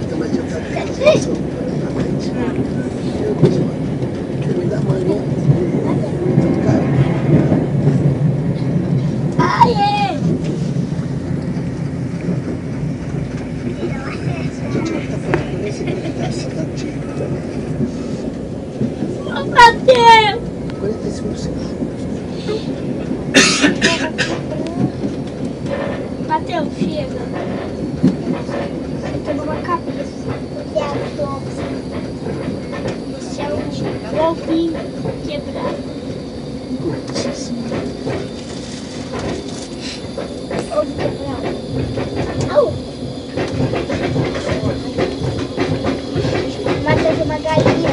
Mateus, chega. Você uma cabeça. Esse é o ovinho quebrado. Ovo quebrado. Mateus, uma galinha.